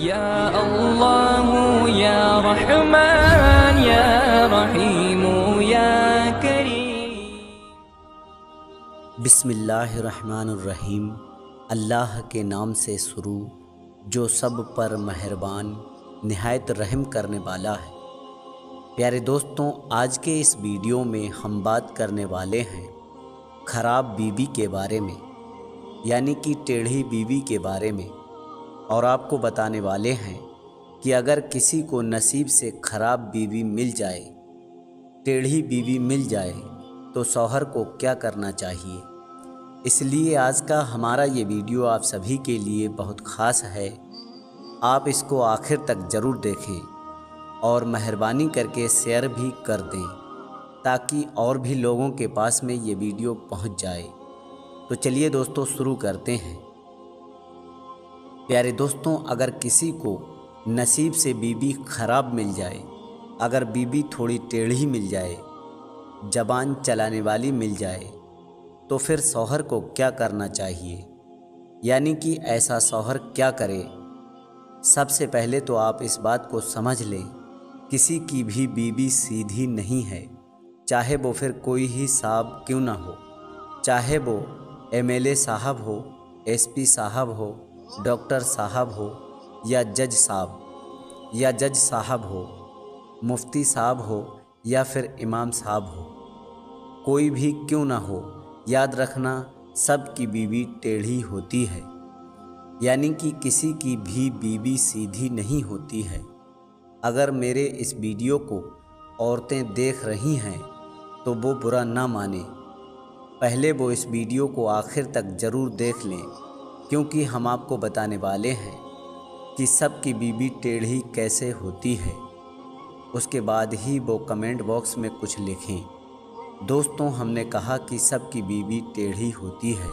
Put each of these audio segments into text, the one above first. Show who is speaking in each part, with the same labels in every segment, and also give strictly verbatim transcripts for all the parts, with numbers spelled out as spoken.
Speaker 1: یا اللہ یا رحمان یا رحیم یا کریم۔
Speaker 2: بسم اللہ الرحمن الرحیم۔ اللہ کے نام سے شروع جو سب پر مہربان نہایت رحم کرنے والا ہے۔ پیارے دوستوں، آج کے اس ویڈیو میں ہم بات کرنے والے ہیں خراب بیوی کے بارے میں، یعنی کہ ٹیڑھی بیوی کے بارے میں، اور آپ کو بتانے والے ہیں کہ اگر کسی کو نصیب سے خراب بیوی مل جائے، ٹیڑھی بیوی مل جائے، تو شوہر کو کیا کرنا چاہیے۔ اس لیے آج کا ہمارا یہ ویڈیو آپ سبھی کے لیے بہت خاص ہے۔ آپ اس کو آخر تک ضرور دیکھیں اور مہربانی کر کے شیئر بھی کر دیں تاکہ اور بھی لوگوں کے پاس میں یہ ویڈیو پہنچ جائے۔ تو چلیے دوستوں شروع کرتے ہیں۔ پیارے دوستوں، اگر کسی کو نصیب سے بیوی خراب مل جائے، اگر بیوی تھوڑی ٹیڑھی مل جائے، زبان چلانے والی مل جائے، تو پھر شوہر کو کیا کرنا چاہیے، یعنی کہ ایسا شوہر کیا کرے۔ سب سے پہلے تو آپ اس بات کو سمجھ لیں، کسی کی بھی بیوی سیدھی نہیں ہے، چاہے وہ پھر کوئی ہی صاحب کیوں نہ ہو، چاہے وہ ایم ایل اے صاحب ہو، ایس پی صاحب ہو، ڈاکٹر صاحب ہو، یا جج صاحب یا جج صاحب ہو، مفتی صاحب ہو، یا پھر امام صاحب ہو، کوئی بھی کیوں نہ ہو، یاد رکھنا سب کی بیوی ٹیڑھی ہوتی ہے، یعنی کہ کسی کی بھی بیوی سیدھی نہیں ہوتی ہے۔ اگر میرے اس ویڈیو کو عورتیں دیکھ رہی ہیں تو وہ برا نہ مانیں، پہلے وہ اس ویڈیو کو آخر تک ضرور دیکھ لیں، کیونکہ ہم آپ کو بتانے والے ہیں کہ سب کی بیوی ٹیڑھی کیسے ہوتی ہے۔ اس کے بعد ہی وہ کمنٹ باکس میں کچھ لکھیں۔ دوستوں، ہم نے کہا کہ سب کی بیوی ٹیڑھی ہوتی ہے۔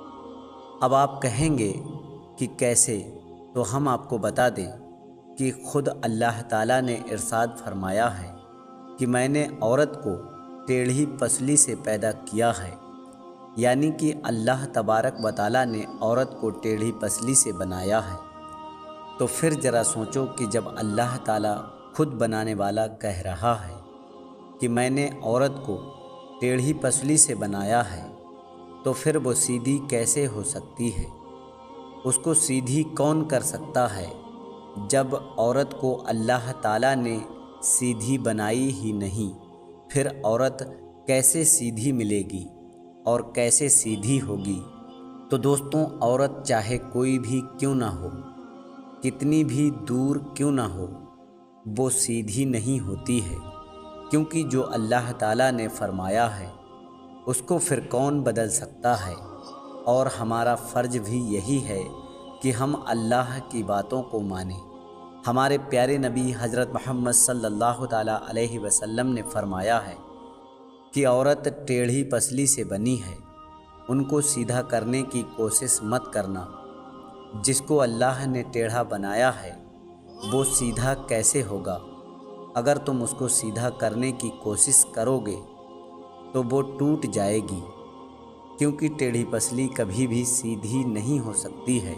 Speaker 2: اب آپ کہیں گے کہ کیسے، تو ہم آپ کو بتا دیں کہ خود اللہ تعالیٰ نے ارشاد فرمایا ہے کہ میں نے عورت کو ٹیڑھی پسلی سے پیدا کیا ہے، یعنی کہ اللہ تبارک و تعالیٰ نے عورت کو ٹیڑھی پسلی سے بنایا ہے۔ تو پھر ذرا سوچو کہ جب اللہ تعالیٰ خود بنانے والا کہہ رہا ہے کہ میں نے عورت کو ٹیڑھی پسلی سے بنایا ہے، تو پھر وہ سیدھی کیسے ہو سکتی ہے؟ اس کو سیدھی کون کر سکتا ہے جب عورت کو اللہ تعالیٰ نے سیدھی بنائی ہی نہیں؟ پھر عورت کیسے سیدھی ملے گی اور کیسے سیدھی ہوگی؟ تو دوستوں، عورت چاہے کوئی بھی کیوں نہ ہو، کتنی بھی دور کیوں نہ ہو، وہ سیدھی نہیں ہوتی ہے، کیونکہ جو اللہ تعالیٰ نے فرمایا ہے اس کو پھر کون بدل سکتا ہے۔ اور ہمارا فرض بھی یہی ہے کہ ہم اللہ کی باتوں کو مانیں۔ ہمارے پیارے نبی حضرت محمد صلی اللہ تعالیٰ علیہ وسلم نے فرمایا ہے کہ عورت ٹیڑھی پسلی سے بنی ہے، ان کو سیدھا کرنے کی کوشش مت کرنا۔ جس کو اللہ نے ٹیڑھا بنایا ہے وہ سیدھا کیسے ہوگا؟ اگر تم اس کو سیدھا کرنے کی کوشش کرو گے تو وہ ٹوٹ جائے گی، کیونکہ ٹیڑھی پسلی کبھی بھی سیدھی نہیں ہو سکتی ہے۔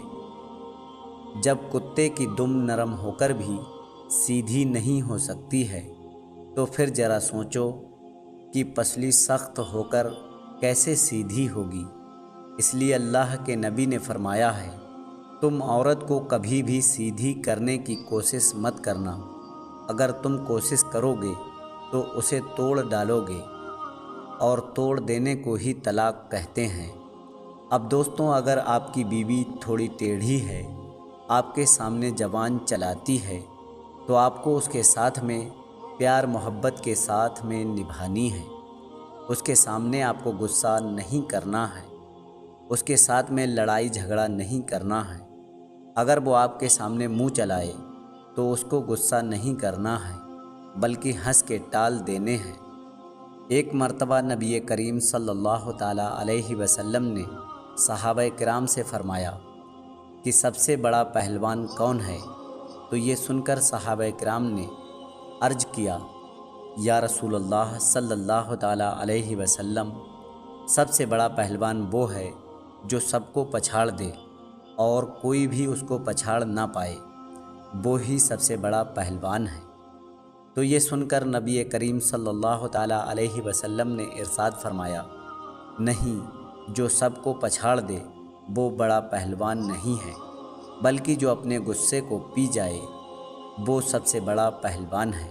Speaker 2: جب کتے کی دم نرم ہو کر بھی سیدھی نہیں ہو سکتی ہے، تو پھر ذرا سوچو کہ پسلی سخت ہو کر کیسے سیدھی ہوگی۔ اس لیے اللہ کے نبی نے فرمایا ہے، تم عورت کو کبھی بھی سیدھی کرنے کی کوشش مت کرنا، اگر تم کوشش کرو گے تو اسے توڑ ڈالو گے، اور توڑ دینے کو ہی طلاق کہتے ہیں۔ اب دوستوں، اگر آپ کی بیوی تھوڑی ٹیڑھی ہے، آپ کے سامنے زبان چلاتی ہے، تو آپ کو اس کے ساتھ میں پیار محبت کے ساتھ میں نبھانی ہے۔ اس کے سامنے آپ کو غصہ نہیں کرنا ہے، اس کے ساتھ میں لڑائی جھگڑا نہیں کرنا ہے۔ اگر وہ آپ کے سامنے منہ چلائے تو اس کو غصہ نہیں کرنا ہے، بلکہ ہنس کے ٹال دینے ہیں۔ ایک مرتبہ نبی کریم صلی اللہ تعالیٰ علیہ وسلم نے صحابہ کرام سے فرمایا کہ سب سے بڑا پہلوان کون ہے؟ تو یہ سن کر صحابہ کرام نے عرض کیا، یا رسول اللہ صلی اللہ تعالیٰ علیہ وسلم، سب سے بڑا پہلوان وہ ہے جو سب کو پچھاڑ دے اور کوئی بھی اس کو پچھاڑ نہ پائے۔ वो ही सबसे बड़ा पहलवान है। तो ये सुनकर नबी करीम सल्लल्लाहु ताला अलैहि वसल्लम ने इरशाद फरमाया, नहीं, जो सबको पछाड़ दे वो बड़ा पहलवान नहीं है, बल्कि जो अपने गुस्से को पी जाए वो सबसे बड़ा पहलवान है।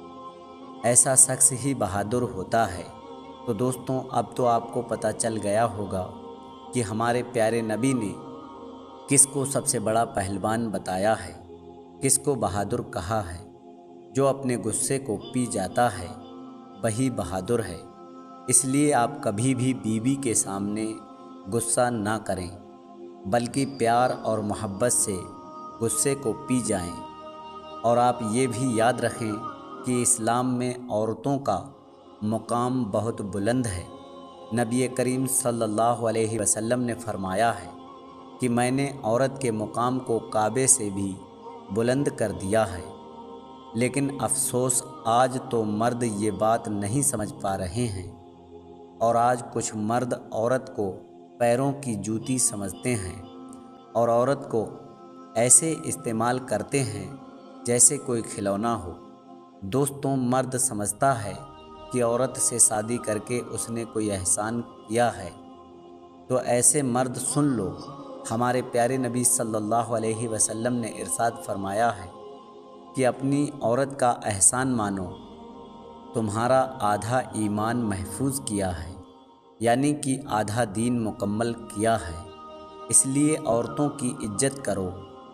Speaker 2: ऐसा शख्स ही बहादुर होता है। तो दोस्तों, अब तो आपको पता चल गया होगा कि हमारे प्यारे नबी ने किसको सबसे बड़ा पहलवान बताया है, किसको बहादुर कहा है। जो अपने गुस्से को पी जाता है वही बहादुर है। इसलिए आप कभी भी बीवी के सामने गुस्सा ना करें, बल्कि प्यार और मोहब्बत से गुस्से को पी जाएं। और आप ये भी याद रखें कि इस्लाम में औरतों का मुकाम बहुत बुलंद है। नबी करीम सल्लल्लाहु अलैहि वसल्लम ने फरमाया है कि मैंने औरत के मुकाम को काबे से भी बुलंद कर दिया है। लेकिन अफसोस, आज तो मर्द ये बात नहीं समझ पा रहे हैं, और आज कुछ मर्द औरत को पैरों की जूती समझते हैं और औरत को ऐसे इस्तेमाल करते हैं जैसे कोई खिलौना हो। दोस्तों, मर्द समझता है कि औरत से शादी करके उसने कोई एहसान किया है। तो ऐसे मर्द सुन लो, हमारे प्यारे नबी सल्लल्लाहु अलैहि वसल्लम ने इरशाद फरमाया है कि अपनी औरत का एहसान मानो, तुम्हारा आधा ईमान महफूज किया है, यानी कि आधा दीन मुकम्मल किया है। इसलिए औरतों की इज्जत करो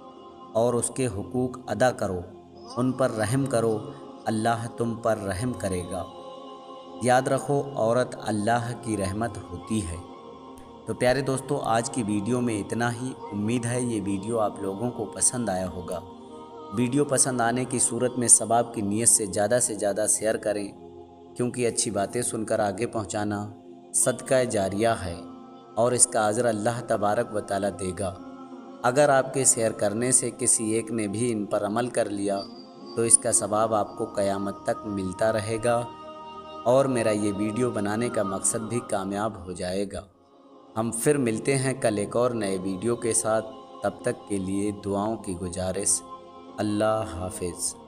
Speaker 2: और उसके हुकूक अदा करो, उन पर रहम करो, अल्लाह तुम पर रहम करेगा। याद रखो, औरत अल्लाह की रहमत होती है। तो प्यारे दोस्तों, आज की वीडियो में इतना ही। उम्मीद है ये वीडियो आप लोगों को पसंद आया होगा। वीडियो पसंद आने की सूरत में सवाब की नीयत से ज़्यादा से ज़्यादा शेयर करें, क्योंकि अच्छी बातें सुनकर आगे पहुंचाना सदका जारिया है और इसका अजर अल्लाह तबारक व तआला देगा। अगर आपके शेयर करने से किसी एक ने भी इन पर अमल कर लिया तो इसका सवाब आपको क़यामत तक मिलता रहेगा और मेरा ये वीडियो बनाने का मकसद भी कामयाब हो जाएगा। हम फिर मिलते हैं कल एक और नए वीडियो के साथ। तब तक के लिए दुआओं की गुजारिश। अल्लाह हाफिज़।